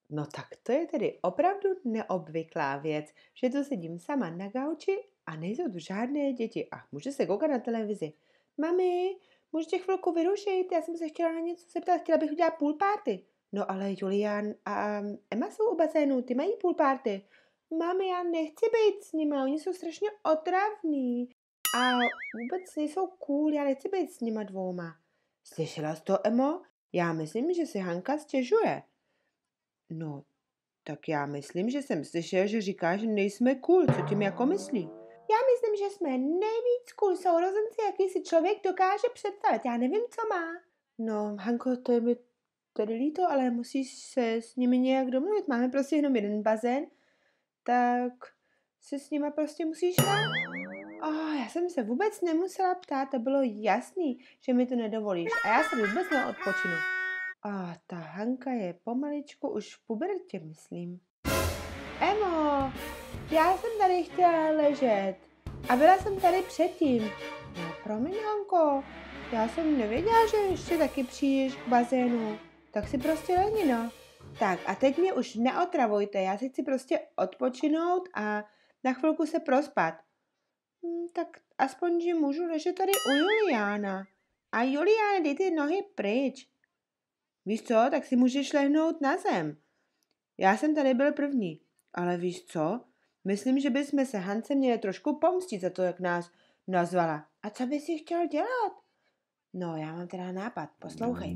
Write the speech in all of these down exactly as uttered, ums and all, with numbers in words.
No tak to je tedy opravdu neobvyklá věc, že tu sedím sama na gauči a nejsou tu žádné děti. A můžu se koukat na televizi. Mami, můžete chvilku vyrušit? Já jsem se chtěla na něco zeptat, chtěla bych udělat pool party. No ale Julián a Emma jsou u bazénu, ty mají pool party. Mami, já nechci být s nima, oni jsou strašně otravní. A vůbec nejsou cool, já nechci být s nima dvouma. Slyšela jsi to, Emo? Já myslím, že si Hanka stěžuje. No, tak já myslím, že jsem slyšel, že říká, že nejsme cool. Co tím jako myslí? Já myslím, že jsme nejvíc cool sourozenci, jaký si člověk dokáže představit. Já nevím, co má. No, Hanko, to je mi tedy líto, ale musíš se s nimi nějak domluvit. Máme prostě jenom jeden bazén, tak se s nima prostě musíš hrát. Oh, já jsem se vůbec nemusela ptát, to bylo jasný, že mi to nedovolíš. A já se vůbec neodpočinu. A ta Hanka je pomaličku už v pubertě, myslím. Emo, já jsem tady chtěla ležet a byla jsem tady předtím. No, promiň, Hanko, já jsem nevěděla, že ještě taky přijdeš k bazénu. Tak si prostě lehni, no. Tak a teď mě už neotravujte, já si chci prostě odpočinout a na chvilku se prospat. Hm, tak aspoň, že můžu ležet tady u Juliána. A Julián, dej ty nohy pryč. Víš co, tak si můžeš lehnout na zem. Já jsem tady byl první, ale víš co? Myslím, že bychom se Hance měli trošku pomstit za to, jak nás nazvala. A co bys si chtěl dělat? No, já mám teda nápad, poslouchej.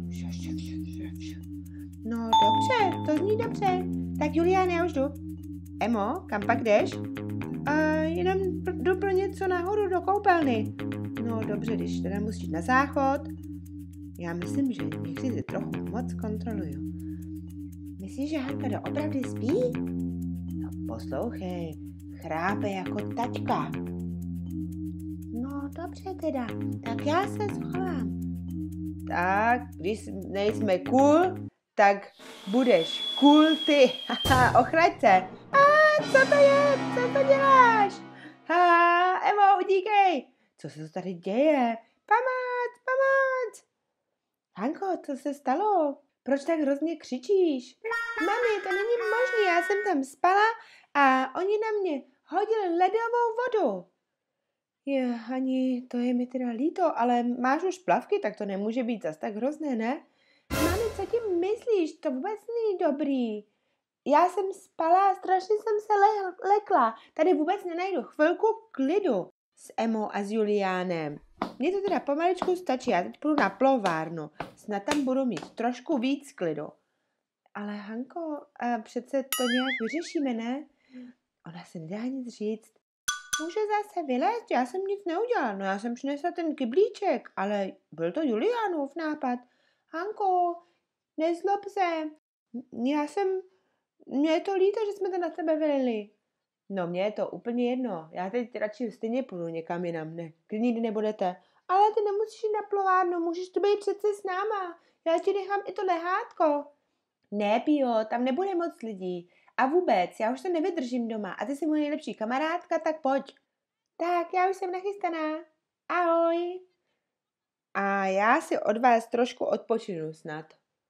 No, dobře, to zní dobře. Tak Julián, já už jdu. Emo, kam pak jdeš? A jenom jdu pro něco nahoru do koupelny. No, dobře, když teda musíš na záchod. Já myslím, že někdy trochu moc kontroluju. Myslíš, že Hanka doopravdy spí? No poslouchej, chrápe jako taťka. No dobře teda, tak já se schovám. Tak, když nejsme cool, tak budeš cool ty. Haha, ochraň se. A co to je? Co to děláš? Ha, Emo, utíkej. Co se to tady děje? Pomoc, pomoc. Hanko, co se stalo? Proč tak hrozně křičíš? Mami, to není možné, já jsem tam spala a oni na mě hodili ledovou vodu. Je, Hani, to je mi teda líto, ale máš už plavky, tak to nemůže být zas tak hrozné, ne? Mami, co tím myslíš? To vůbec není dobrý. Já jsem spala a strašně jsem se le- lekla. Tady vůbec nenajdu chvilku klidu s Emou a s Juliánem. Mně to teda pomaličku stačí, já teď půjdu na plovárnu. Snad tam budu mít trošku víc klidu. Ale Hanko, a přece to nějak vyřešíme, ne? Ona se nedá nic říct. Může zase vylézt, já jsem nic neudělala. No já jsem přinesla ten kyblíček, ale byl to Juliánův nápad. Hanko, nezlob se. Já jsem, mně je to líto, že jsme to na sebe vylili. No mně je to úplně jedno. Já teď radši stejně půjdu někam jinam. Ne, když nikdy nebudete. Ale ty nemusíš jít na plovárnu, můžeš to být přece s náma. Já ti nechám i to lehátko. Ne, Pio, tam nebude moc lidí. A vůbec, já už to nevydržím doma. A ty jsi moje nejlepší kamarádka, tak pojď. Tak, já už jsem nachystaná. Ahoj. A já si od vás trošku odpočinu snad.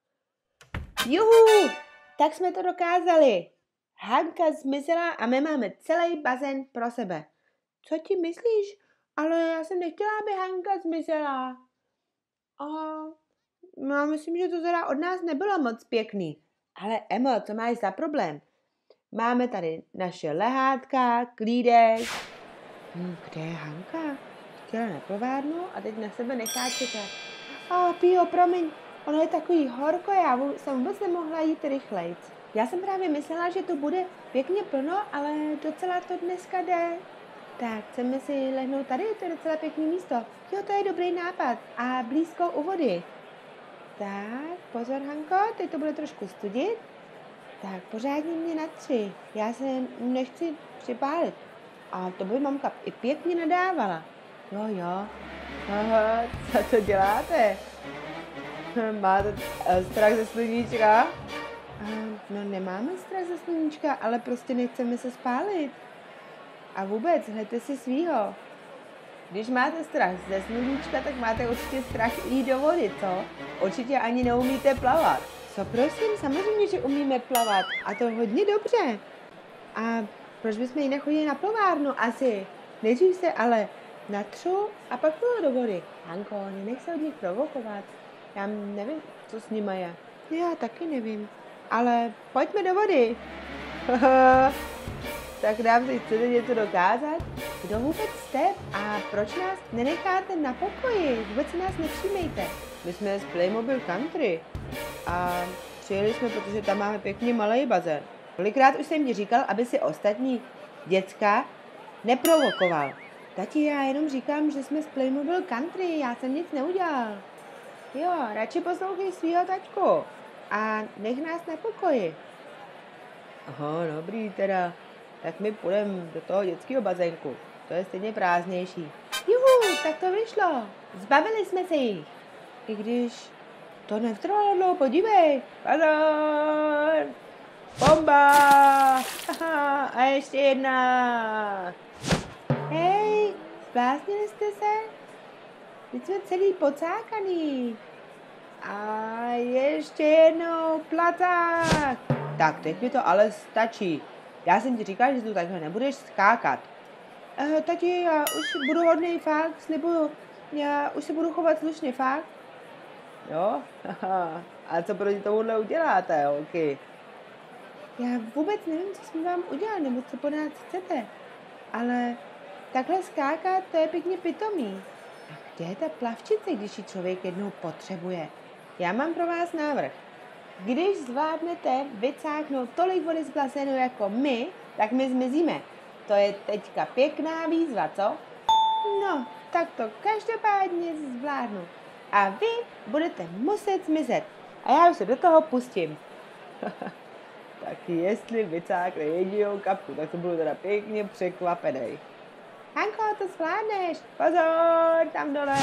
Juhu, tak jsme to dokázali. Hanka zmizela a my máme celý bazén pro sebe. Co ti myslíš? Ale já jsem nechtěla, aby Hanka zmizela. A já myslím, že to teda od nás nebylo moc pěkný. Ale Emo, co máš za problém? Máme tady naše lehátka, klídek. Hm, kde je Hanka? Chtěla na plovárnu a teď na sebe nechá čekat. A Pio, promiň, ono je takový horko, já jsem vůbec nemohla jít rychlejc. Já jsem právě myslela, že to bude pěkně plno, ale docela to dneska jde. Tak, chceme si lehnout tady, to je docela pěkný místo. Jo, to je dobrý nápad. A blízko u vody. Tak, pozor, Hanko, teď to bude trošku studit. Tak, pořádně mě na tři. Já se nechci připálit. A to by mamka i pěkně nadávala. Jo, jo. Aha, co to děláte? Máte strach ze sluníčka? No, nemáme strach ze sluníčka, ale prostě nechceme se spálit. A vůbec, hledajte si svýho. Když máte strach ze sluníčka, tak máte určitě strach jít do vody, co? Určitě ani neumíte plavat. Co prosím, samozřejmě, že umíme plavat a to hodně dobře. A proč bychom jinak chodili na plovárnu asi? Nejdřív se ale natřu a pak půjdu do vody. Hanko, nenech se od nich provokovat. Já nevím, co s nima je. Já taky nevím. Ale pojďme do vody. Tak nám si chcete něco dokázat? Kdo vůbec jste a proč nás nenecháte na pokoji? Vůbec si nás nevšímejte. My jsme z Playmobil Country a přijeli jsme, protože tam máme pěkně malý bazén. Kolikrát už jsem ti říkal, aby si ostatní děcka neprovokoval. Tati, já jenom říkám, že jsme z Playmobil Country, já jsem nic neudělal. Jo, radši poslouchej svýho taťku a nech nás na pokoji. Aha, dobrý teda. Tak my půjdeme do toho dětského bazénku. To je stejně prázdnější. Juhu, tak to vyšlo. Zbavili jsme se jich. I když to netrvalo dlouho, podívej. Pozor! Bomba! Aha, a ještě jedna. Hej, zbláznili jste se? Teď jsme celý pocákaný. A ještě jednou placák. Tak, teď mi to ale stačí. Já jsem ti říkal, že tu takhle nebudeš skákat. Uh, tati, já už budu hodnej, fakt, slibuju. Já už se budu chovat slušně, fakt. Jo? A co proti tomuhle uděláte, holky? Já vůbec nevím, co jsme vám udělali, nebo co po nás chcete. Ale takhle skákat, to je pěkně pitomý. A kde je ta plavčice, když ji člověk jednou potřebuje? Já mám pro vás návrh. Když zvládnete vycáknout tolik vody z bazénu jako my, tak my zmizíme. To je teďka pěkná výzva, co? No, tak to každopádně zvládnu. A vy budete muset zmizet. A já už se do toho pustím. Tak jestli vycákne jedinou kapku, tak to budu teda pěkně překvapený. Hanko, to zvládneš. Pozor, tam dole.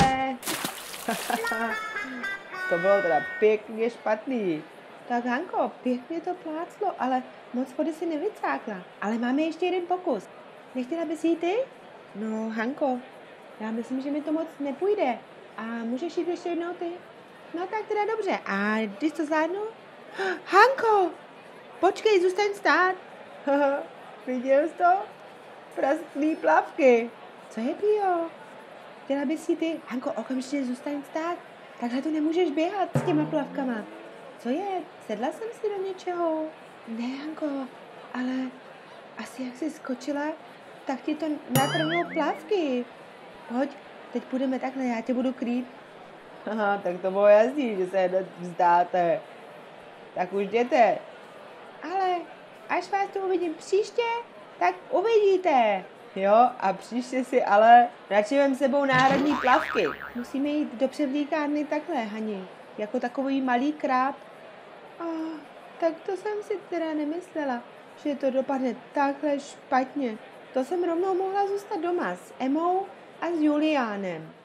To bylo teda pěkně špatný. Tak Hanko, pěkně to pláclo, ale moc vody si nevycákla. Ale máme ještě jeden pokus. Nechtěla bys jít ty? No, Hanko, já myslím, že mi to moc nepůjde. A můžeš jít ještě jednou ty? No tak teda dobře. A když to zvládnu? Hanko, počkej, zůstaň stát. Viděl jsi to? Prasklý plavky. Co je, Pio? Chtěla bys jít ty? Hanko, okamžitě zůstaň stát. Takhle tu nemůžeš běhat s těma plavkama. Co je? Sedla jsem si do něčeho? Ne, Hanko, ale asi jak jsi skočila, tak ti to natrhlo plavky. Pojď, teď půjdeme takhle, já tě budu krýt. Aha, tak to bylo jasný, že se hned vzdáte. Tak už jděte. Ale až vás tu uvidím příště, tak uvidíte. Jo, a příště si ale radši vem sebou náhradní plavky. Musíme jít do převlíkárny takhle, Hani, jako takový malý kráb. Oh, tak to jsem si teda nemyslela, že to dopadne takhle špatně. To jsem rovnou mohla zůstat doma s Emou a s Juliánem.